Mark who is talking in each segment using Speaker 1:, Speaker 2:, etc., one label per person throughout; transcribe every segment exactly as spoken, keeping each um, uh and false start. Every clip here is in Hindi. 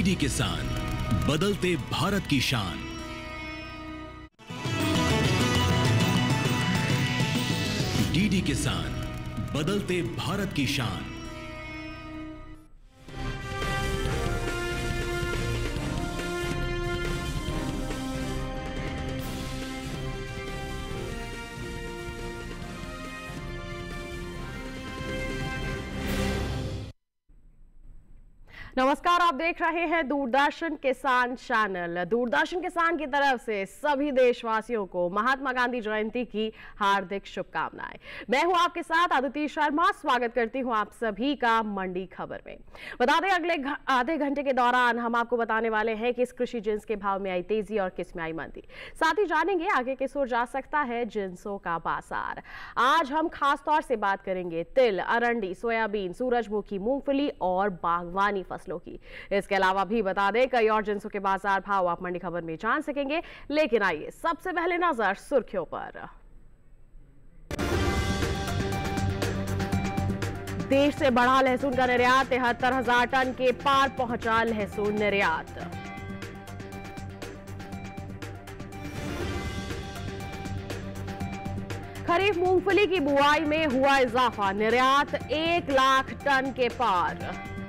Speaker 1: डीडी किसान, बदलते भारत की शान। डीडी किसान, बदलते भारत की शान।
Speaker 2: नमस्कार, आप देख रहे हैं दूरदर्शन किसान चैनल। दूरदर्शन किसान की तरफ से सभी देशवासियों को महात्मा गांधी जयंती की हार्दिक शुभकामनाएं। मैं हूं आपके साथ अदिति शर्मा। स्वागत करती हूं आप सभी का मंडी खबर में। बता दें, अगले आधे घंटे के दौरान हम आपको बताने वाले हैं कि इस कृषि जिन्स के भाव में आई तेजी और किस में आई मंदी। साथ ही जानेंगे आगे किस ओर जा सकता है जिन्सों का बाजार। आज हम खास तौर से बात करेंगे तिल, अरंडी, सोयाबीन, सूरजमुखी, मूंगफली और बागवानी फसलों की। इसके अलावा भी बता दें कई और जिन्सों के बाजार भाव आप मंडी खबर में जान सकेंगे। लेकिन आइए सबसे पहले नजर सुर्खियों पर। देश से बढ़ा लहसुन का निर्यात, तिहत्तर हजार टन के पार पहुंचा लहसुन निर्यात। खरीफ मूंगफली की बुआई में हुआ इजाफा, निर्यात एक लाख टन के पार।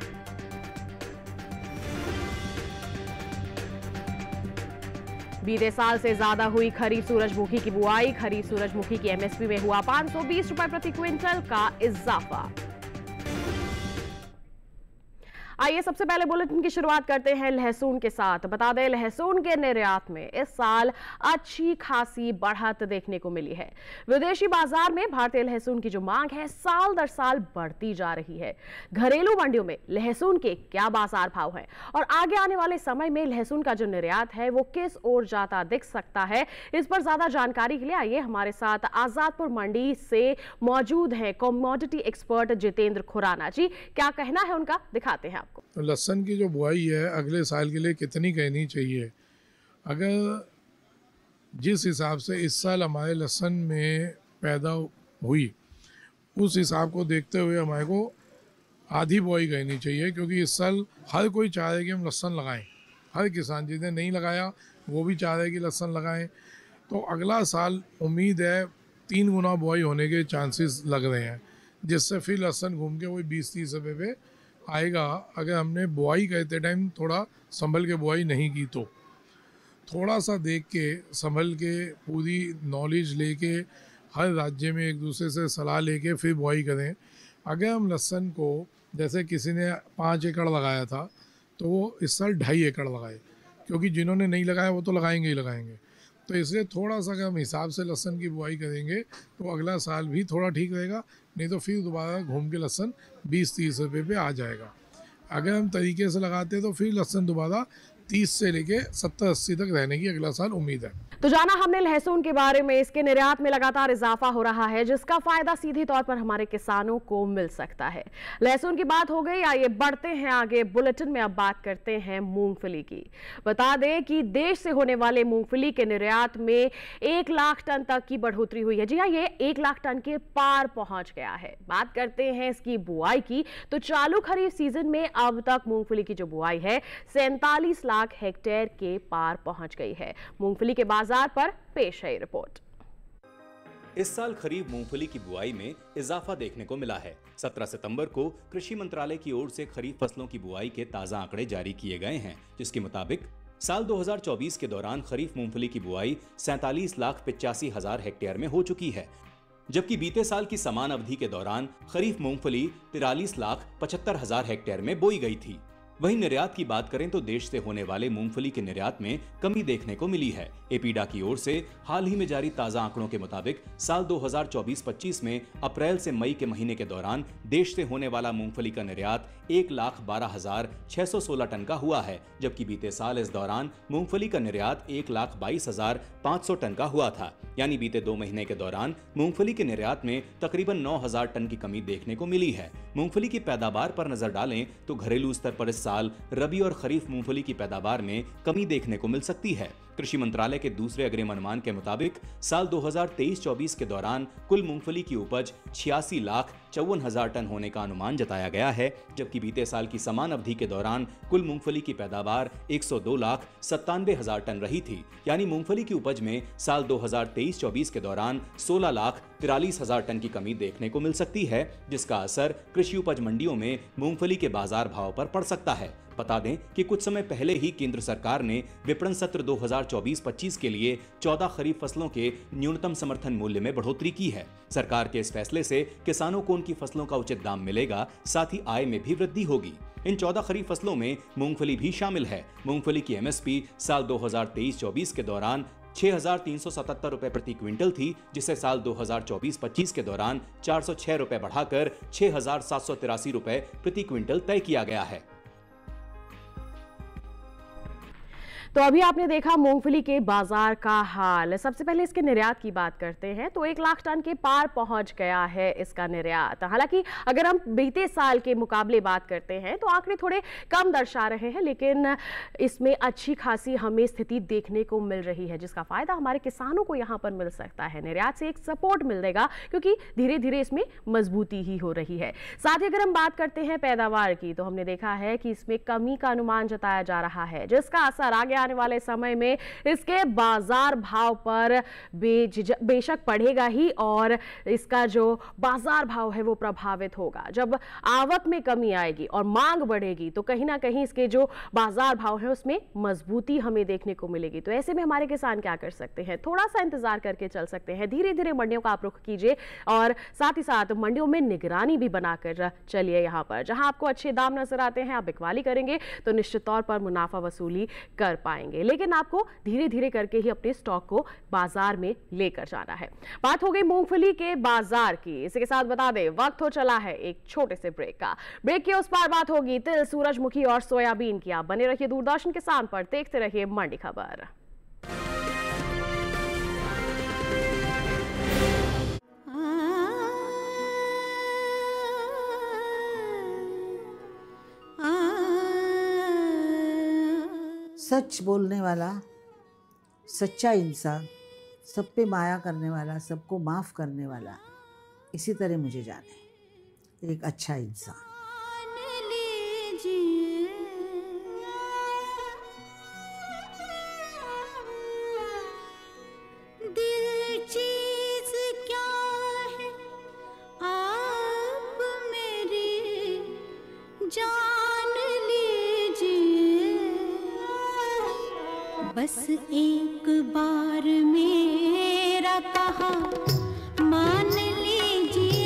Speaker 2: बीते साल से ज्यादा हुई खरीफ सूरजमुखी की बुआई, खरीफ सूरजमुखी की एमएसपी में हुआ पांच सौ बीस रुपए प्रति क्विंटल का इजाफा। आइए सबसे पहले बुलेटिन की शुरुआत करते हैं लहसुन के साथ। बता दें, लहसुन के निर्यात में इस साल अच्छी खासी बढ़त देखने को मिली है। विदेशी बाजार में भारतीय लहसुन की जो मांग है साल दर साल बढ़ती जा रही है। घरेलू मंडियों में लहसुन के क्या बाजार भाव हैं और आगे आने वाले समय में लहसुन का जो निर्यात है वो किस ओर जाता दिख सकता है, इस पर ज्यादा जानकारी के लिए आइए हमारे साथ आजादपुर मंडी से मौजूद है कमोडिटी एक्सपर्ट जितेंद्र खुराना जी। क्या कहना है उनका, दिखाते हैं आपको।
Speaker 3: तो लहसुन की जो बुआई है अगले साल के लिए कितनी कहनी चाहिए? अगर जिस हिसाब से इस साल हमारे लहसुन में पैदा हुई उस हिसाब को देखते हुए हमारे को आधी बुआई कहनी चाहिए, क्योंकि इस साल हर कोई चाह रहा है कि हम लहसुन लगाएं। हर किसान जिसने नहीं लगाया वो भी चाह रहे हैं कि लहसुन लगाएं। तो अगला साल उम्मीद है तीन गुना बुआई होने के चांसेस लग रहे हैं, जिससे फिर लहसुन घूम के वही बीस तीस रुपये पे आएगा। अगर हमने बुआई करते टाइम थोड़ा संभल के बुआई नहीं की तो थोड़ा सा देख के संभल के पूरी नॉलेज लेके हर राज्य में एक दूसरे से सलाह लेके फिर बुआई करें। अगर हम लहसुन को जैसे किसी ने पाँच एकड़ लगाया था तो वो इस साल ढाई एकड़ लगाए, क्योंकि जिन्होंने नहीं लगाया वो तो लगाएंगे ही लगाएंगे। तो इसलिए थोड़ा सा अगर हम हिसाब से लहसुन की बुआई करेंगे तो अगला साल भी थोड़ा ठीक रहेगा, नहीं तो फिर दोबारा घूम के लहसुन बीस तीस रुपये पे आ जाएगा। अगर हम तरीके से लगाते हैं तो फिर लहसुन दोबारा तीस से लेके सत्तर अस्सी तक रहने की अगला साल उम्मीद है।
Speaker 2: तो जाना हमने लहसुन के बारे में, इसके निर्यात में लगातार इजाफा हो रहा है जिसका फायदा सीधे तौर पर हमारे किसानों को मिल सकता है। लहसुन की बात हो गई, आइए बढ़ते हैं आगे। बुलेटिन में अब बात करते हैं मूंगफली की। बता दें कि देश से होने वाले मूंगफली के निर्यात में एक लाख टन तक की बढ़ोतरी हुई है। जी हाँ, ये एक लाख टन के पार पहुंच गया है। बात करते हैं इसकी बुआई की, तो चालू खरीफ सीजन में अब तक मूंगफली की जो बुआई है सैंतालीस लाख हेक्टेयर के पार पहुंच गई है। मूंगफली के बाजार पर पेश है रिपोर्ट।
Speaker 4: इस साल खरीफ मूंगफली की बुआई में इजाफा देखने को मिला है। सत्रह सितंबर को कृषि मंत्रालय की ओर से खरीफ फसलों की बुआई के ताजा आंकड़े जारी किए गए हैं, जिसके मुताबिक साल दो हज़ार चौबीस के दौरान खरीफ मूंगफली की बुआई सैंतालीस लाख पिचासी हजार हेक्टेयर में हो चुकी है, जबकि बीते साल की समान अवधि के दौरान खरीफ मूंगफली तिरालीस लाख पचहत्तर हजार हेक्टेयर में बोई गई थी। वहीं निर्यात की बात करें तो देश से होने वाले मूंगफली के निर्यात में कमी देखने को मिली है। एपीडा की ओर से हाल ही में जारी ताजा आंकड़ों के मुताबिक साल दो हज़ार चौबीस पच्चीस में अप्रैल से मई के महीने के दौरान देश से होने वाला मूंगफली का निर्यात एक लाख बारह हजार छह सौ सोलह टन का हुआ है, जबकि बीते साल इस दौरान मूंगफली का निर्यात एक लाख बाईस हजार पाँच सौ टन का हुआ था। यानी बीते दो महीने के दौरान मूंगफली के निर्यात में तकरीबन नौ हजार टन की कमी देखने को मिली है। मूंगफली की पैदावार पर नजर डालें तो घरेलू स्तर पर इस साल रबी और खरीफ मूंगफली की पैदावार में कमी देखने को मिल सकती है। कृषि मंत्रालय के दूसरे अग्रिम अनुमान के मुताबिक साल दो हज़ार तेईस चौबीस के दौरान कुल मूंगफली की उपज छियासी लाख चौवन हजार टन होने का अनुमान जताया गया है, जबकि बीते साल की समान अवधि के दौरान कुल मूंगफली की पैदावार एक सौ दो लाख सत्तानवे हजार टन रही थी। यानी मूंगफली की उपज में साल दो हज़ार तेईस चौबीस के दौरान सोलह लाख तिरालीस हजार टन की कमी देखने को मिल सकती है, जिसका असर कृषि उपज मंडियों में मूंगफली के बाजार भाव पर पड़ सकता है। बता दें कि कुछ समय पहले ही केंद्र सरकार ने विपणन सत्र दो हज़ार चौबीस पच्चीस के लिए चौदह खरीफ फसलों के न्यूनतम समर्थन मूल्य में बढ़ोतरी की है। सरकार के इस फैसले से किसानों को उनकी फसलों का उचित दाम मिलेगा, साथ ही आय में भी वृद्धि होगी। इन चौदह खरीफ फसलों में मूंगफली भी शामिल है। मूंगफली की एमएसपी साल दो हज़ार तेईस चौबीस के दौरान छह हजार तीन सौ सतहत्तर रुपए प्रति क्विंटल थी, जिसे साल दो हज़ार चौबीस पच्चीस के दौरान चार सौ छह रुपए बढ़ाकर छह हजार सात सौ तिरासी रुपए प्रति क्विंटल तय किया गया है।
Speaker 2: तो अभी आपने देखा मूंगफली के बाजार का हाल। सबसे पहले इसके निर्यात की बात करते हैं तो एक लाख टन के पार पहुंच गया है इसका निर्यात। हालांकि अगर हम बीते साल के मुकाबले बात करते हैं तो आंकड़े थोड़े कम दर्शा रहे हैं, लेकिन इसमें अच्छी खासी हमें स्थिति देखने को मिल रही है, जिसका फायदा हमारे किसानों को यहां पर मिल सकता है। निर्यात से एक सपोर्ट मिलेगा क्योंकि धीरे धीरे इसमें मजबूती ही हो रही है। साथ ही अगर हम बात करते हैं पैदावार की तो हमने देखा है कि इसमें कमी का अनुमान जताया जा रहा है, जिसका असर आगे आने वाले समय में इसके बाजार भाव पर बेशक पड़ेगा ही और इसका जो बाजार भाव है वो प्रभावित होगा। जब आवक में कमी आएगी और मांग बढ़ेगी तो कहीं ना कहीं इसके जो बाजार भाव है उसमें मजबूती हमें देखने को मिलेगी। तो ऐसे में हमारे किसान क्या कर सकते हैं, थोड़ा सा इंतजार करके चल सकते हैं। धीरे धीरे मंडियों का आप रुख कीजिए और साथ ही साथ मंडियों में निगरानी भी बनाकर चलिए। यहाँ पर जहां आपको अच्छे दाम नजर आते हैं आप बिकवाली करेंगे तो निश्चित तौर पर मुनाफा वसूली कर पाएंगे, लेकिन आपको धीरे धीरे करके ही अपने स्टॉक को बाजार में लेकर जाना है। बात हो गई मूंगफली के बाजार की। इसी के साथ बता दें वक्त हो चला है एक छोटे से ब्रेक का। ब्रेक के उस पार बात होगी तिल, सूरजमुखी और सोयाबीन की। आप बने रहिए दूरदर्शन किसान पर, देखते रहिए मंडी खबर।
Speaker 5: सच बोलने वाला, सच्चा इंसान, सब पे माया करने वाला, सबको माफ़ करने वाला, इसी तरह मुझे जाने एक अच्छा इंसान।
Speaker 6: बस एक बार मेरा कहा मान लीजिए।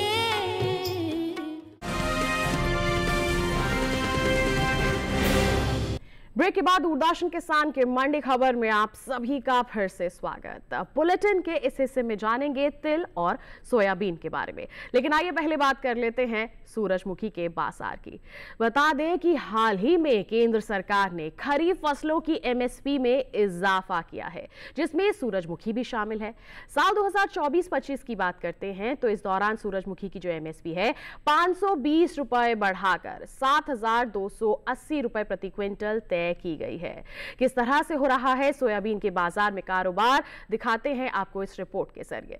Speaker 2: ब्रेक के बाद दूरदर्शन किसान के मंडी खबर में आप सभी का फिर से स्वागत। बुलेटिन के इस हिस्से में जानेंगे तिल और सोयाबीन के बारे में, लेकिन आइए पहले बात कर लेते हैं सूरजमुखी के बाजार की। बता दें कि हाल ही में केंद्र सरकार ने खरीफ फसलों की एमएसपी में इजाफा किया है, जिसमें सूरजमुखी भी शामिल है। साल दो हज़ार चौबीस पच्चीस की बात करते हैं तो इस दौरान सूरजमुखी की जो एमएसपी है पांच सौ बीस रुपए बढ़ाकर सात हजार दो सौ अस्सी रुपए प्रति क्विंटल तय की गई है। किस तरह से हो रहा है सोयाबीन के बाजार में कारोबार, दिखाते हैं आपको इस रिपोर्ट के जरिए।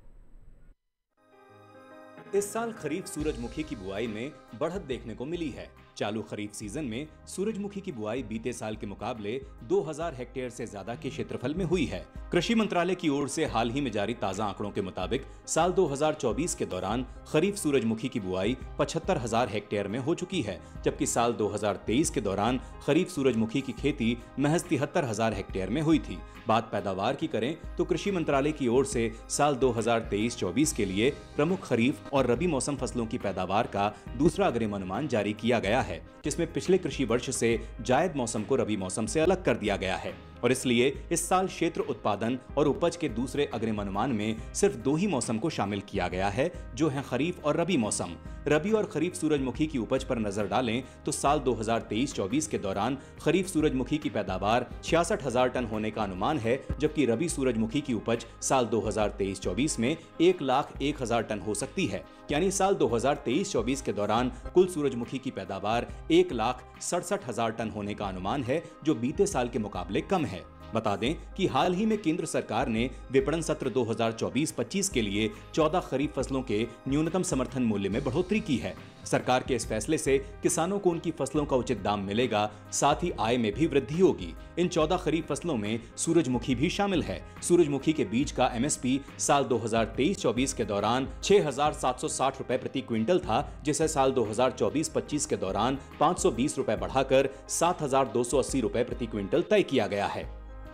Speaker 4: इस साल खरीफ सूरजमुखी की बुआई में बढ़त देखने को मिली है। चालू खरीफ सीजन में सूरजमुखी की बुआई बीते साल के मुकाबले दो हज़ार हेक्टेयर से ज्यादा के क्षेत्रफल में हुई है। कृषि मंत्रालय की ओर से हाल ही में जारी ताजा आंकड़ों के मुताबिक साल दो हज़ार चौबीस के दौरान खरीफ सूरजमुखी की बुआई पचहत्तर हजार हेक्टेयर में हो चुकी है, जबकि साल दो हज़ार तेईस के दौरान खरीफ सूरजमुखी की खेती महज तिहत्तर हजार हेक्टेयर में हुई थी। बात पैदावार की करें तो कृषि मंत्रालय की ओर से साल दो हज़ार तेईस चौबीस के लिए प्रमुख खरीफ और रबी मौसम फसलों की पैदावार का दूसरा अग्रिम अनुमान जारी किया गया है, जिसमें पिछले कृषि वर्ष से जायद मौसम को रबी मौसम से अलग कर दिया गया है और इसलिए इस साल क्षेत्र उत्पादन और उपज के दूसरे अग्रिम अनुमान में सिर्फ दो ही मौसम को शामिल किया गया है, जो है खरीफ और रबी मौसम। रबी और खरीफ सूरजमुखी की उपज पर नजर डालें तो साल दो हज़ार तेईस चौबीस के दौरान खरीफ सूरजमुखी की पैदावार छियासठ हजार टन होने का अनुमान है, जबकि रबी सूरजमुखी की उपज साल दो हज़ार तेईस चौबीस में एक लाख एक हजार टन हो सकती है। यानी साल दो हज़ार तेईस चौबीस के दौरान कुल सूरजमुखी की पैदावार एक लाख सड़सठ हजार टन होने का अनुमान है, जो बीते साल के मुकाबले कम है। बता दें कि हाल ही में केंद्र सरकार ने विपणन सत्र दो हज़ार चौबीस पच्चीस के लिए चौदह खरीफ फसलों के न्यूनतम समर्थन मूल्य में बढ़ोतरी की है। सरकार के इस फैसले से किसानों को उनकी फसलों का उचित दाम मिलेगा, साथ ही आय में भी वृद्धि होगी। इन चौदह खरीफ फसलों में सूरजमुखी भी शामिल है। सूरजमुखी के बीज का एमएसपी साल दो हज़ार तेईस चौबीस के दौरान छह हजार सात सौ साठ रुपए प्रति क्विंटल था, जिसे साल दो हज़ार चौबीस पच्चीस के दौरान पाँच सौ बीस रुपए बढ़ाकर सात हजार दो सौ अस्सी रुपए प्रति क्विंटल तय किया गया है।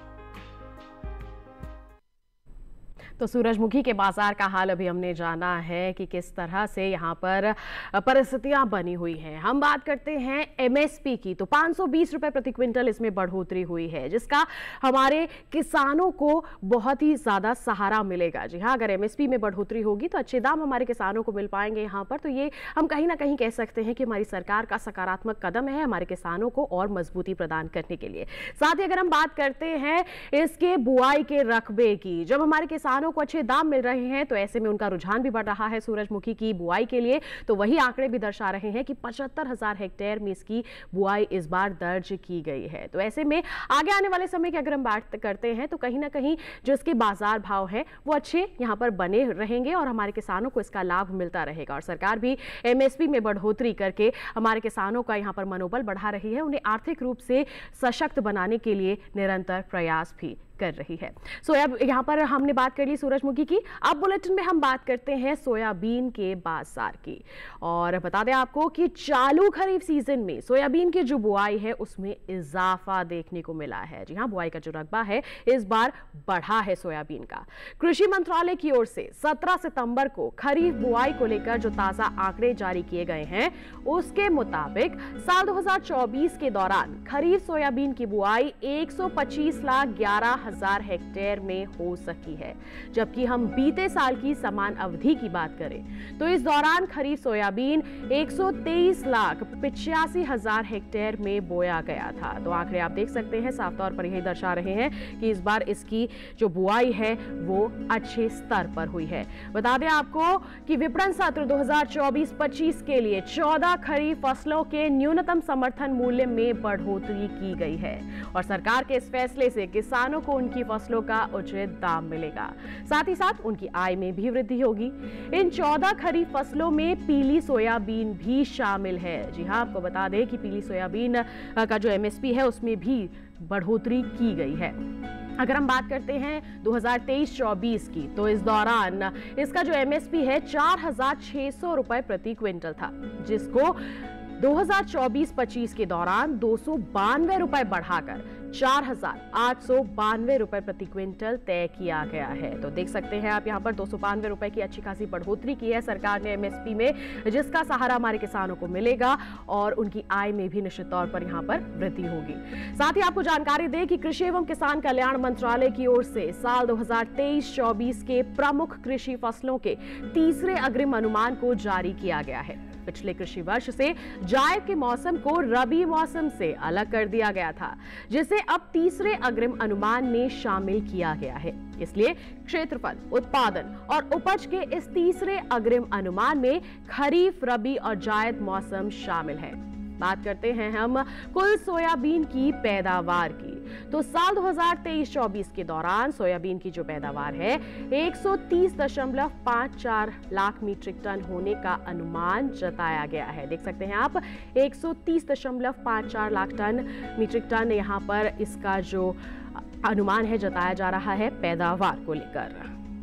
Speaker 2: तो सूरजमुखी के बाजार का हाल अभी हमने जाना है कि किस तरह से यहाँ पर परिस्थितियां बनी हुई हैं। हम बात करते हैं एमएसपी की, तो पाँच सौ बीस रुपए प्रति क्विंटल इसमें बढ़ोतरी हुई है, जिसका हमारे किसानों को बहुत ही ज्यादा सहारा मिलेगा। जी हाँ, अगर एमएसपी में बढ़ोतरी होगी तो अच्छे दाम हमारे किसानों को मिल पाएंगे यहाँ पर। तो ये हम कहीं ना कहीं कह सकते हैं कि हमारी सरकार का सकारात्मक कदम है हमारे किसानों को और मजबूती प्रदान करने के लिए। साथ ही अगर हम बात करते हैं इसके बुआई के रकबे की, जब हमारे किसानों को अच्छे दाम मिल रहे हैं तो ऐसे में उनका रुझान भी बढ़ रहा है सूरजमुखी की बुआई के लिए। तो वही आंकड़े भी दर्शा रहे हैं कि पचहत्तर हजार हेक्टेयर में इसकी बुआई इस बार दर्ज की गई है। तो ऐसे में आगे आने वाले समय की अगर हम बात करते हैं तो कहीं ना कहीं जो इसके बाजार भाव है वो अच्छे यहाँ पर बने रहेंगे और हमारे किसानों को इसका लाभ मिलता रहेगा। और सरकार भी एमएसपी में बढ़ोतरी करके हमारे किसानों का यहाँ पर मनोबल बढ़ा रही है, उन्हें आर्थिक रूप से सशक्त बनाने के लिए निरंतर प्रयास भी कर रही है। सो अब यहाँ पर हमने बात कर ली सूरजमुखी की। अब बुलेटिन में हम बात करते हैं सोयाबीन के बाजार की और बता दें आपको कि चालू खरीफ सीजन में सोयाबीन की जो बुआई है उसमें इजाफा देखने को मिला है। जी हाँ, बुआई का जो रकबा है इस बार बढ़ा है सोयाबीन का। कृषि मंत्रालय की ओर से सत्रह सितंबर को खरीफ बुआई को लेकर जो ताजा आंकड़े जारी किए गए हैं उसके मुताबिक साल दो हज़ार चौबीस के दौरान खरीफ सोयाबीन की बुआई एक सौ पच्चीस लाख ग्यारह हजार हेक्टेयर में हो सकी है। जबकि हम बीते साल की समान अवधि की बात करें तो इस दौरान खरीफ सोयाबीन एक सौ तेईस लाख पिचासी हजार हेक्टेयर में बोया गया था। तो आंकड़े आप देख सकते हैं, साफ तौर पर यही दर्शा रहे हैं कि इस बार इसकी जो बुआई है वो अच्छे स्तर पर हुई है। बता दें आपको कि विपणन सत्र दो हज़ार चौबीस पच्चीस के लिए चौदह खरीफ फसलों के न्यूनतम समर्थन मूल्य में बढ़ोतरी की गई है और सरकार के इस फैसले से किसानों को उनकी फसलों का उचित दाम मिलेगा, साथ ही साथ उनकी आय में भी वृद्धि होगी। इन चौदह खरीफ फसलों में पीली सोयाबीन भी शामिल है। जी हां, आपको बता दें कि पीली सोयाबीन का जो एमएसपी है उसमें भी बढ़ोतरी की गई है। अगर हम बात करते हैं दो हज़ार तेईस चौबीस की तो इस दौरान इसका जो एमएसपी है चार हजार छह सौ रुपए प्रति क्विंटल था, जिसको दो हज़ार चौबीस पच्चीस के दौरान दो सौ बानवे रुपए बढ़ाकर चार हजार आठ सौ बानवे रुपए प्रति क्विंटल तय किया गया है। तो देख सकते हैं आप यहाँ पर दो सौ बानवे रुपए की अच्छी खासी बढ़ोतरी की है सरकार ने एमएसपी में, जिसका सहारा हमारे किसानों को मिलेगा और उनकी आय में भी निश्चित तौर पर यहाँ पर वृद्धि होगी। साथ ही आपको जानकारी दें कि कृषि एवं किसान कल्याण मंत्रालय की ओर से साल दो हज़ार तेईस चौबीस के प्रमुख कृषि फसलों के तीसरे अग्रिम अनुमान को जारी किया गया है। पिछले कृषि वर्ष से जायद के मौसम को रबी मौसम से अलग कर दिया गया था, जिसे अब तीसरे अग्रिम अनुमान में शामिल किया गया है। इसलिए क्षेत्रफल, उत्पादन और उपज के इस तीसरे अग्रिम अनुमान में खरीफ, रबी और जायद मौसम शामिल है। बात करते हैं हम कुल सोयाबीन की पैदावार की, तो साल दो हज़ार तेईस चौबीस के दौरान सोयाबीन की जो पैदावार है एक सौ तीस दशमलव पाँच चार लाख मीट्रिक टन होने का अनुमान जताया गया है। देख सकते हैं आप, एक सौ तीस दशमलव पाँच चार लाख टन मीट्रिक टन यहाँ पर इसका जो अनुमान है जताया जा रहा है पैदावार को लेकर।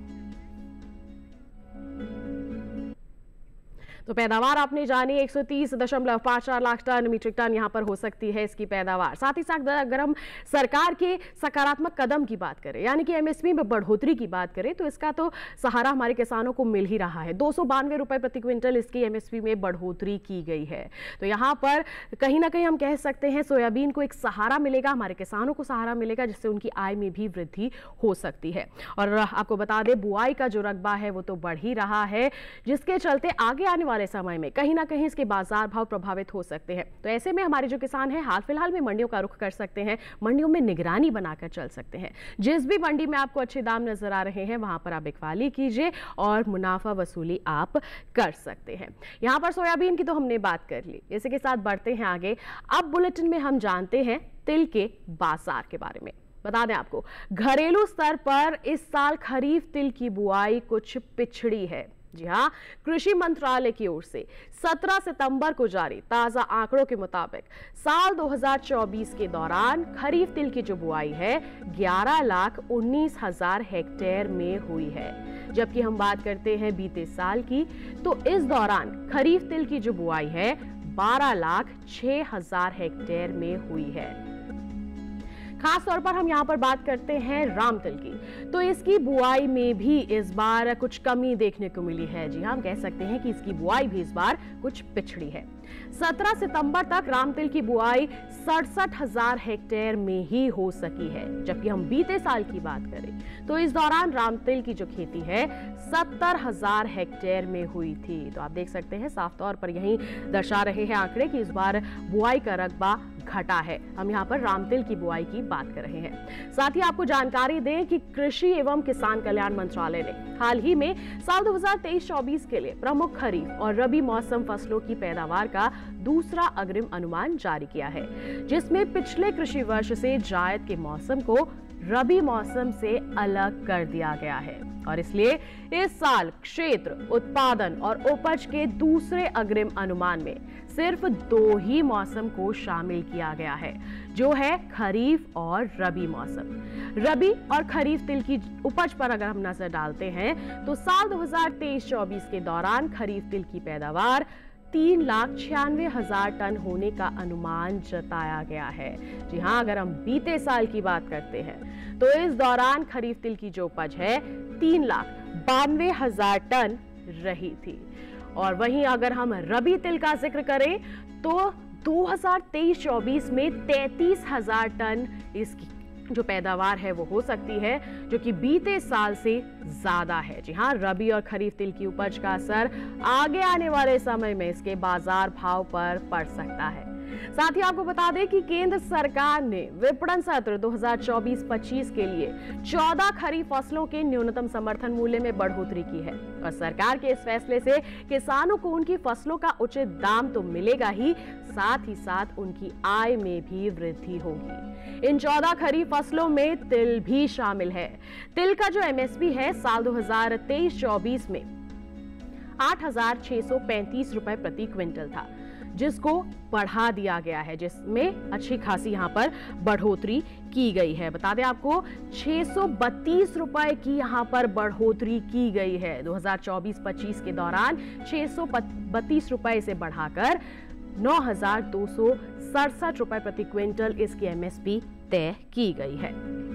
Speaker 2: तो पैदावार आपने जानी एक सौ तीस दशमलव पाँच चार लाख टन मीट्रिक टन यहाँ पर हो सकती है इसकी पैदावार। साथ ही साथ अगर हम सरकार के सकारात्मक कदम की बात करें, यानी कि एमएसपी में बढ़ोतरी की बात करें, तो इसका तो सहारा हमारे किसानों को मिल ही रहा है। दो सौ बानवे रुपए प्रति क्विंटल इसकी एमएसपी में बढ़ोतरी की गई है। तो यहाँ पर कहीं ना कहीं हम कह सकते हैं सोयाबीन को एक सहारा मिलेगा, हमारे किसानों को सहारा मिलेगा, जिससे उनकी आय में भी वृद्धि हो सकती है। और आपको बता दें बुआई का जो रकबा है वो तो बढ़ ही रहा है, जिसके चलते आगे आने वाले समय में कहीं ना कहीं इसके बाजार भाव प्रभावित हो सकते हैं। तो ऐसे में हमारे जो किसान हैं हाल फिलहाल में मंडियों का रुख कर सकते हैं, मंडियों में निगरानी बनाकर चल सकते हैं। जिस भी मंडी में आपको अच्छे दाम नजर आ रहे हैं वहां पर आप बिकवाली कीजिए और मुनाफा वसूली आप कर सकते हैं। यहां पर सोयाबीन की तो हमने बात कर ली, इसी के साथ बढ़ते हैं आगे। अब बुलेटिन में हम जानते हैं तिल के बाजार के बारे में। बता दें आपको, घरेलू स्तर पर इस साल खरीफ तिल की बुआई कुछ पिछड़ी है। जी हां, कृषि मंत्रालय की ओर से सत्रह सितंबर को जारी ताजा आंकड़ों के मुताबिक साल दो हज़ार चौबीस के दौरान खरीफ तिल की जो बुआई है ग्यारह लाख उन्नीस हजार हेक्टेयर में हुई है। जबकि हम बात करते हैं बीते साल की, तो इस दौरान खरीफ तिल की जो बुआई है बारह लाख छह हजार हेक्टेयर में हुई है। खास तौर पर हम यहाँ पर बात करते हैं राम तिल की, तो इसकी बुआई में भी इस बार कुछ कमी देखने को मिली है। जी हाँ, हम कह सकते हैं कि इसकी बुआई भी इस बार कुछ पिछड़ी है। सत्रह सितंबर तक राम तिल की बुआई सड़सठ हजार हेक्टेयर में ही हो सकी है। जबकि हम बीते साल की बात करें तो इस दौरान राम तिल की जो खेती है सत्तर हजार हेक्टेयर में हुई थी। तो आप देख सकते हैं, साफ तौर पर यही दर्शा रहे हैं आंकड़े कि इस बार बुआई का रकबा घटा है। हम यहाँ पर राम तिल की बुआई की बात कर रहे हैं। साथ ही आपको जानकारी दें कि कृषि एवं किसान कल्याण मंत्रालय ने हाल ही में साल दो हज़ार तेईस चौबीस के लिए प्रमुख खरीफ और रबी मौसम फसलों की पैदावार का दूसरा अग्रिम अनुमान जारी किया है, जिसमें पिछले कृषि वर्ष से जायद के मौसम को रबी मौसम से अलग कर दिया गया है और इसलिए इस साल क्षेत्र, उत्पादन और उपज के दूसरे अग्रिम अनुमान में सिर्फ दो ही मौसम को शामिल किया गया है, जो है खरीफ और रबी मौसम। रबी और खरीफ तिल की उपज पर अगर हम नजर डालते हैं तो साल दो हज़ार तेईस चौबीस के दौरान खरीफ तिल की पैदावार तीन लाख छियानवे हजार टन होने का अनुमान जताया गया है। जी हाँ, अगर हम बीते साल की बात करते हैं तो इस दौरान खरीफ तिल की जो उपज है तीन लाख बानवे हजार टन रही थी। और वहीं अगर हम रबी तिल का जिक्र करें तो दो हज़ार तेईस चौबीस में तैंतीस हजार टन इसकी जो पैदावार है वो हो सकती है, जो कि बीते साल से ज्यादा है। जी हाँ, रबी और खरीफ तिल की उपज का असर आगे आने वाले समय में इसके बाजार भाव पर पड़ सकता है। साथ ही आपको बता दें कि केंद्र सरकार ने विपणन सत्र दो हज़ार चौबीस पच्चीस के लिए चौदह खरीफ फसलों के न्यूनतम समर्थन मूल्य में बढ़ोतरी की है और सरकार के इस फैसले से किसानों को उनकी फसलों का उचित दाम तो मिलेगा ही, साथ ही साथ उनकी आय में भी वृद्धि होगी। इन चौदह खरीफ फसलों में तिल भी शामिल है। तिल का जो एमएसपी है साल दो हज़ार तेईस चौबीस में आठ हजार छह सौ पैंतीस रुपए प्रति क्विंटल था, जिसको बढ़ा दिया गया है, जिसमें अच्छी खासी यहाँ पर बढ़ोतरी की गई है। बता दें आपको, छह सौ बत्तीस रुपए की यहाँ पर बढ़ोतरी की गई है। दो हज़ार चौबीस पच्चीस के दौरान छह सौ बत्तीस रुपए से बढ़ाकर नौ हजार दो सौ सड़सठ रुपए प्रति क्विंटल इसकी एमएसपी तय की गई है।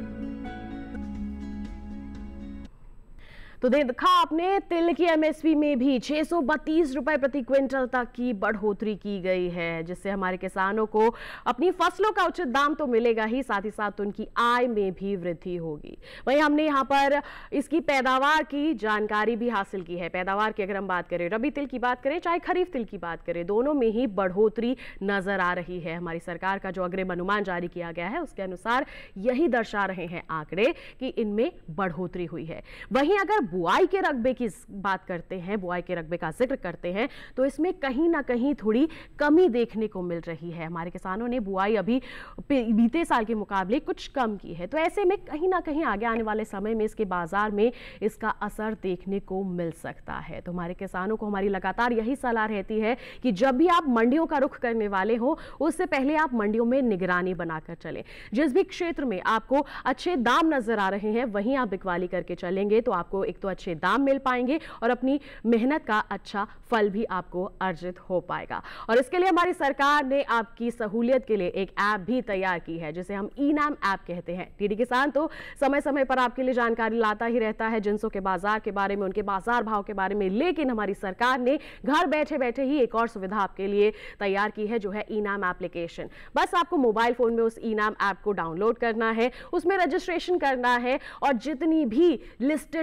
Speaker 2: तो देखा आपने, तिल की एमएसपी में भी छह सौ बत्तीस रुपए प्रति क्विंटल तक की बढ़ोतरी की गई है, जिससे हमारे किसानों को अपनी फसलों का उचित दाम तो मिलेगा ही, साथ ही साथ उनकी आय में भी वृद्धि होगी। वहीं हमने यहाँ पर इसकी पैदावार की जानकारी भी हासिल की है। पैदावार की अगर हम बात करें, रबी तिल की बात करें चाहे खरीफ तिल की बात करें, दोनों में ही बढ़ोतरी नजर आ रही है। हमारी सरकार का जो अग्रिम अनुमान जारी किया गया है उसके अनुसार यही दर्शा रहे हैं आंकड़े कि इनमें बढ़ोतरी हुई है। वहीं अगर बुआई के रकबे की बात करते हैं, बुआई के रकबे का जिक्र करते हैं, तो इसमें कहीं ना कहीं थोड़ी कमी देखने को मिल रही है। हमारे किसानों ने बुआई अभी बीते साल के मुकाबले कुछ कम की है, तो ऐसे में कहीं ना कहीं आगे आने वाले समय में इसके बाजार में इसका असर देखने को मिल सकता है। तो हमारे किसानों को हमारी लगातार यही सलाह रहती है कि जब भी आप मंडियों का रुख करने वाले हो, उससे पहले आप मंडियों में निगरानी बनाकर चलें। जिस भी क्षेत्र में आपको अच्छे दाम नजर आ रहे हैं वहीं आप बिकवाली करके चलेंगे तो आपको एक तो अच्छे दाम मिल पाएंगे और अपनी मेहनत का अच्छा फल भी आपको अर्जित हो पाएगा। और इसके लिए हमारी सरकार ने आपकी सहूलियत के लिए एक ऐप भी तैयार की है, जिसे हम ई नाम ऐप कहते हैं। डीडी किसान तो समय समय पर आपके लिए जानकारी लाता ही रहता है जिनसों के बाजार के बारे में, उनके बाजार भाव के बारे में, लेकिन हमारी सरकार ने घर बैठे बैठे ही एक और सुविधा आपके लिए तैयार की है, जो है ई नाम एप्लीकेशन। बस आपको मोबाइल फोन में उस ई नाम ऐप को डाउनलोड करना है, उसमें रजिस्ट्रेशन करना है और जितनी भी लिस्टेड मंडियां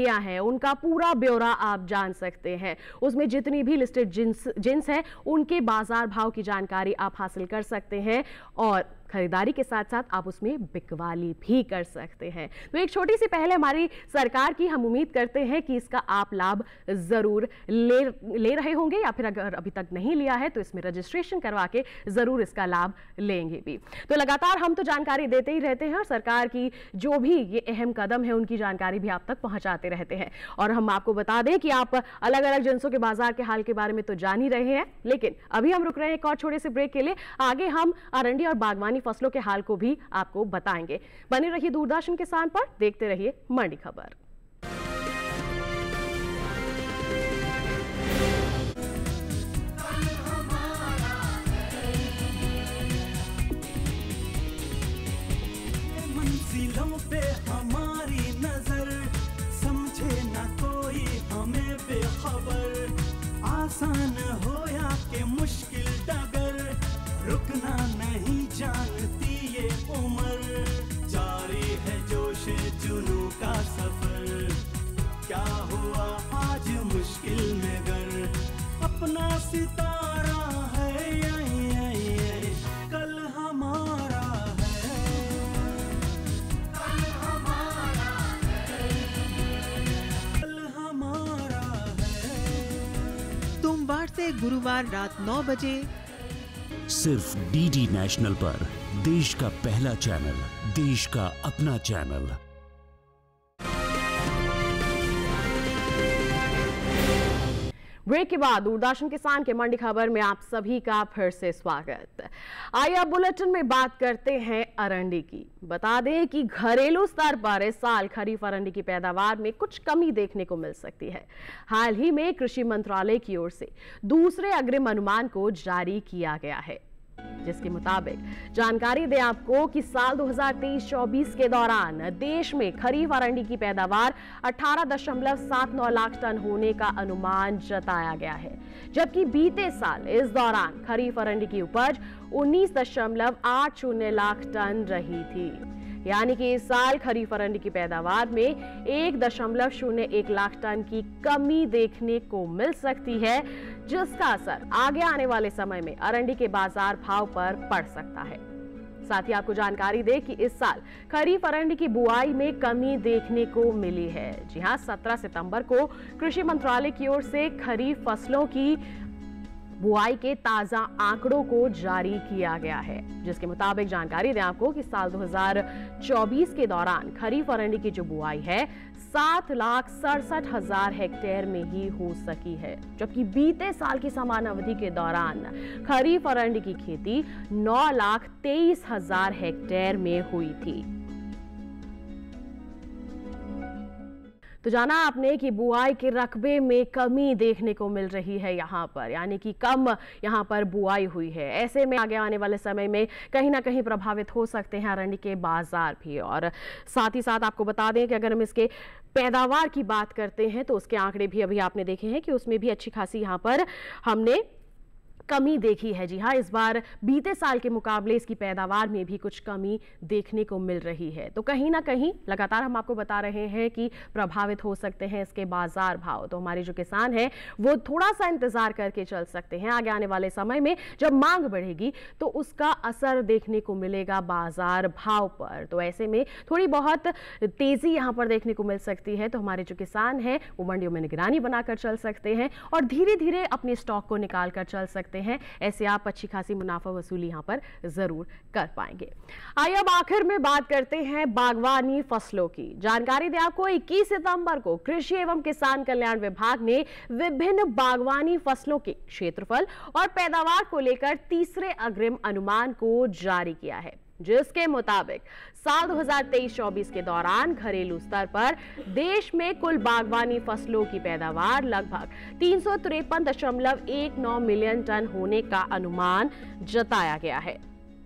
Speaker 2: मंडियां हैं उनका पूरा ब्यौरा आप जान सकते हैं। उसमें जितनी भी लिस्टेड जिन्स जिन्स हैं उनके बाजार भाव की जानकारी आप हासिल कर सकते हैं और खरीदारी के साथ साथ आप उसमें बिकवाली भी कर सकते हैं। तो एक छोटी सी पहल हमारी सरकार की, हम उम्मीद करते हैं कि इसका आप लाभ जरूर ले ले रहे होंगे या फिर अगर अभी तक नहीं लिया है तो इसमें रजिस्ट्रेशन करवा के जरूर इसका लाभ लेंगे भी। तो लगातार हम तो जानकारी देते ही रहते हैं और सरकार की जो भी ये अहम कदम है उनकी जानकारी भी आप तक पहुंचाते रहते हैं। और हम आपको बता दें कि आप अलग अलग जिन्सों के बाजार के हाल के बारे में तो जान ही रहे हैं, लेकिन अभी हम रुक रहे हैं एक और छोटे से ब्रेक के लिए। आगे हम अरंडी और बागवानी फसलों के हाल को भी आपको बताएंगे। बने रहिए दूरदर्शन किसान पर, देखते रहिए मंडी खबर।
Speaker 7: मंजिलों पे हमारी नजर, समझे ना कोई हमें बेखबर, आसान हो या के मुश्किल डगर, रुकना नहीं जानती ये उम्र, जारी है जोश जुनू का सफर, क्या हुआ आज मुश्किल में गर, अपना सितारा है ये, ये, ये, कल हमारा है, कल हमारा है, कल हमारा है।
Speaker 8: सोमवार से गुरुवार रात नौ बजे
Speaker 1: सिर्फ डीडी नेशनल पर, देश का पहला चैनल, देश का अपना चैनल।
Speaker 2: ब्रेक के बाद दूरदर्शन किसान के मंडी खबर में आप सभी का फिर से स्वागत। आइए अब बुलेटिन में बात करते हैं अरंडी की। बता दें कि घरेलू स्तर पर इस साल खरीफ अरंडी की पैदावार में कुछ कमी देखने को मिल सकती है। हाल ही में कृषि मंत्रालय की ओर से दूसरे अग्रिम अनुमान को जारी किया गया है, जिसके मुताबिक जानकारी दें आपको कि साल दो हज़ार तेईस चौबीस के दौरान देश में खरीफ अरंडी की पैदावार अठारह दशमलव सात नौ लाख टन होने का अनुमान जताया गया है, जबकि बीते साल इस दौरान खरीफ अरंडी की उपज उन्नीस दशमलव आठ शून्य लाख टन रही थी। यानी कि इस साल खरीफ अरंडी की पैदावार में एक दशमलव शून्य एक लाख टन की कमी देखने को मिल सकती है, जिसका असर आगे आने वाले समय में अरंडी के बाजार भाव पर पड़ सकता है। साथ ही आपको जानकारी दे कि इस साल खरीफ अरंडी की बुआई में कमी देखने को मिली है। जी हां, सत्रह सितंबर को कृषि मंत्रालय की ओर से खरीफ फसलों की बुआई के ताजा आंकड़ों को जारी किया गया है, जिसके मुताबिक जानकारी दें आपको कि साल दो हज़ार चौबीस के दौरान खरीफ अरंडी की जो बुआई है सात लाख सड़सठ हजार हेक्टेयर में ही हो सकी है, जबकि बीते साल की समान अवधि के दौरान खरीफ अरंडी की खेती नौ लाख तेईस हजार हेक्टेयर में हुई थी। तो जाना आपने कि बुआई के रकबे में कमी देखने को मिल रही है यहाँ पर, यानी कि कम यहाँ पर बुआई हुई है। ऐसे में आगे आने वाले समय में कहीं ना कहीं प्रभावित हो सकते हैं अरंडी के बाजार भी। और साथ ही साथ आपको बता दें कि अगर हम इसके पैदावार की बात करते हैं तो उसके आंकड़े भी अभी आपने देखे हैं कि उसमें भी अच्छी खासी यहाँ पर हमने कमी देखी है। जी हाँ, इस बार बीते साल के मुकाबले इसकी पैदावार में भी कुछ कमी देखने को मिल रही है। तो कहीं ना कहीं लगातार हम आपको बता रहे हैं कि प्रभावित हो सकते हैं इसके बाजार भाव। तो हमारे जो किसान हैं वो थोड़ा सा इंतजार करके चल सकते हैं। आगे आने वाले समय में जब मांग बढ़ेगी तो उसका असर देखने को मिलेगा बाजार भाव पर। तो ऐसे में थोड़ी बहुत तेजी यहाँ पर देखने को मिल सकती है। तो हमारे जो किसान हैं वो मंडियों में निगरानी बनाकर चल सकते हैं और धीरे धीरे अपने स्टॉक को निकाल कर चल सकते हैं। ऐसे आप अच्छी खासी मुनाफा वसूली यहां पर जरूर कर पाएंगे। आइए अब आखिर में बात करते हैं बागवानी फसलों की। जानकारी दें आपको, इक्कीस सितंबर को कृषि एवं किसान कल्याण विभाग ने विभिन्न बागवानी फसलों के क्षेत्रफल और पैदावार को लेकर तीसरे अग्रिम अनुमान को जारी किया है, जिसके मुताबिक साल दो हज़ार तेईस चौबीस के दौरान घरेलू स्तर पर देश में कुल बागवानी फसलों की पैदावार लगभग तीन सौ तिरपन दशमलव एक नौ मिलियन टन होने का अनुमान जताया गया है,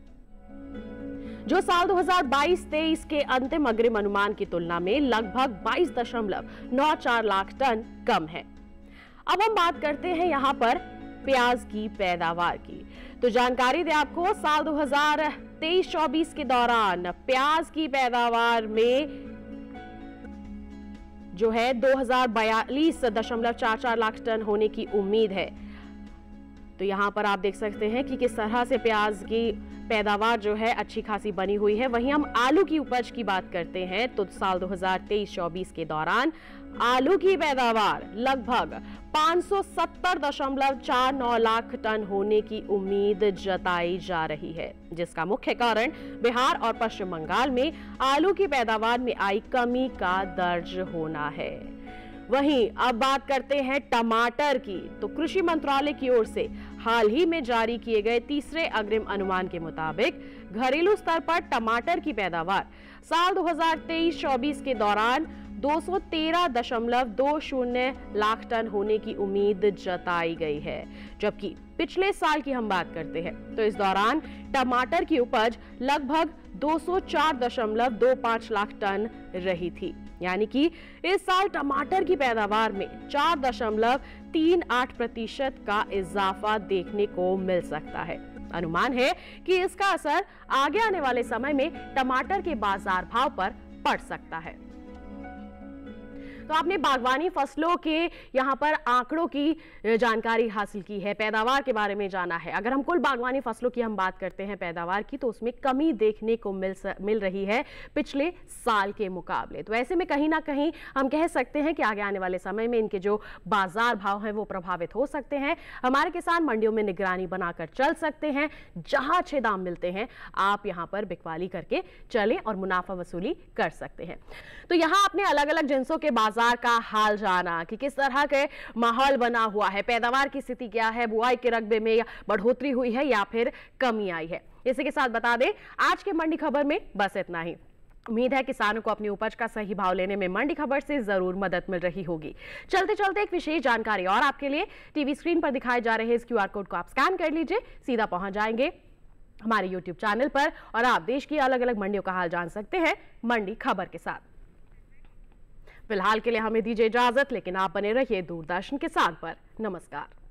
Speaker 2: जो साल दो हज़ार बाईस तेईस के अंतिम अग्रिम अनुमान की तुलना में लगभग बाईस दशमलव नौ चार लाख टन कम है। अब हम बात करते हैं यहाँ पर प्याज की पैदावार की। तो जानकारी दें आपको, साल दो हज़ार तेईस चौबीस के दौरान प्याज की पैदावार में जो है दो हजार बयालीस दशमलव चार चार लाख टन होने की उम्मीद है। तो यहाँ पर आप देख सकते हैं कि किस तरह से प्याज की पैदावार जो है अच्छी खासी बनी हुई है। वहीं हम आलू की उपज की बात करते हैं तो साल दो हजार तेईस चौबीस के दौरान आलू की पैदावार लगभग पाँच सौ सत्तर दशमलव चार नौ लाख टन होने की उम्मीद जताई जा रही है, जिसका मुख्य कारण बिहार और पश्चिम बंगाल में आलू की पैदावार में आई कमी का दर्ज होना है। वहीं अब बात करते हैं टमाटर की, तो कृषि मंत्रालय की ओर से हाल ही में जारी किए गए तीसरे अग्रिम अनुमान के मुताबिक घरेलू स्तर पर टमाटर की पैदावार साल दो हजार तेईस चौबीस के दौरान दो सौ तेरह दशमलव दो शून्य लाख टन होने की उम्मीद जताई गई है। जबकि पिछले साल की हम बात करते हैं तो इस दौरान टमाटर की उपज लगभग दो सौ चार दशमलव दो पाँच लाख टन रही थी। यानी कि इस साल टमाटर की पैदावार में चार दशमलव तीन आठ प्रतिशत का इजाफा देखने को मिल सकता है। अनुमान है कि इसका असर आगे आने वाले समय में टमाटर के बाजार भाव पर पड़ सकता है। तो आपने बागवानी फसलों के यहाँ पर आंकड़ों की जानकारी हासिल की है, पैदावार के बारे में जाना है। अगर हम कुल बागवानी फसलों की हम बात करते हैं पैदावार की, तो उसमें कमी देखने को मिल मिल रही है पिछले साल के मुकाबले। तो ऐसे में कहीं ना कहीं हम कह सकते हैं कि आगे आने वाले समय में इनके जो बाजार भाव हैं वो प्रभावित हो सकते हैं। हमारे किसान मंडियों में निगरानी बनाकर चल सकते हैं, जहां अच्छे दाम मिलते हैं आप यहाँ पर बिकवाली करके चलें और मुनाफा वसूली कर सकते हैं। तो यहाँ आपने अलग अलग जिन्सों के बाजार का हाल जाना कि किस तरह के माहौल बना हुआ है, पैदावार की स्थिति क्या है, बुआई के रकबे में बढ़ोतरी हुई है या फिर कमी आई है। इसी के साथ बता दें आज के मंडी खबर में बस इतना ही। उम्मीद है किसानों को अपनी उपज का सही भाव लेने में मंडी खबर से जरूर मदद मिल रही होगी। चलते चलते एक विशेष जानकारी और आपके लिए, टीवी स्क्रीन पर दिखाए जा रहे इस क्यूआर कोड को आप स्कैन कर लीजिए, सीधा पहुंच जाएंगे हमारे यूट्यूब चैनल पर और आप देश की अलग अलग मंडियों का हाल जान सकते हैं मंडी खबर के साथ। फिलहाल के लिए हमें दीजिए इजाजत, लेकिन आप बने रहिए दूरदर्शन किसान पर। नमस्कार।